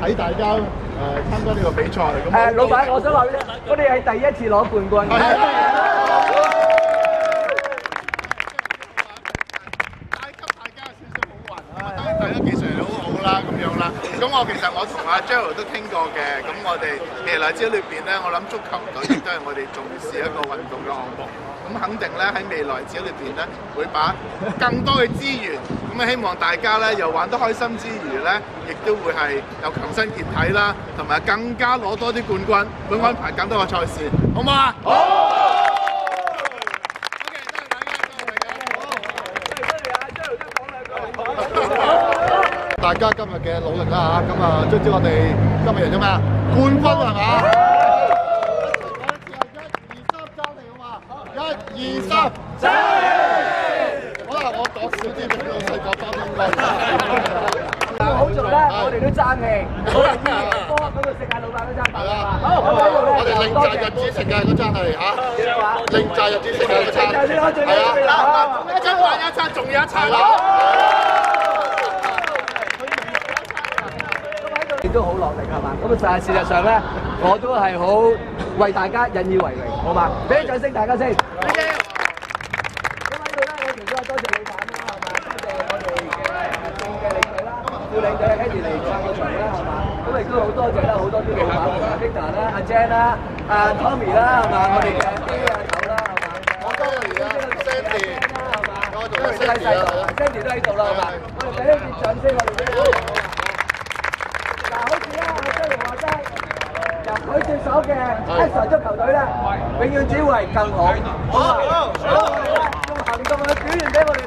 睇大家參加呢個比賽。 誒，老闆，我想話俾你，我哋係第一次攞冠軍。 大家技術好好啦，咁樣啦。咁其實我同阿 Gerald 都傾過嘅。咁我哋未來之裏邊咧，我諗足球隊亦都係我哋重視一個運動嘅項目。咁肯定咧喺未來之裏邊咧，會把更多嘅資源。咁希望大家咧又玩得開心之餘咧，亦都會係有強身健體啦，同埋更加攞多啲冠軍，會安排更多嘅賽事，好唔好啊？好。大家今日嘅努力啦嚇，咁啊，最終我哋今日贏咗咩啊？冠軍係嘛？一二三，爭氣！可能我講少啲，俾老細講多啲應該。 好做咧，我哋都爭氣。好啦，波嗰度食下老闆嗰餐飯啦。好， 我哋另擇日子食嘅嗰餐係嚇，另擇日子食嘅嗰餐係啊，今晚一餐，仲有一餐啦。 亦都好落力係嘛？咁但係事實上咧，我都係好為大家引以為榮，好嘛？俾啲掌聲大家先。咁喺度咧，我除咗多謝老闆啦，係嘛？多謝我哋嘅領隊啦，副領隊 Eddie 嚟撐個場啦，係嘛？咁亦都好多謝啦，好多啲老闆，阿 Victor 啦、阿 Jan 啦、阿 Tommy 啦，係嘛？我哋嘅啲阿頭啦，係嘛？我多謝而家 Sandy 啦，係嘛？我仲有 Sandy 都喺度啦，係嘛？我哋俾一啲掌聲我哋先。好似咧，阿張龍話齋，由佢接手嘅 Extra 足球隊咧，永遠只會係更好。好，用行動去表現俾我哋。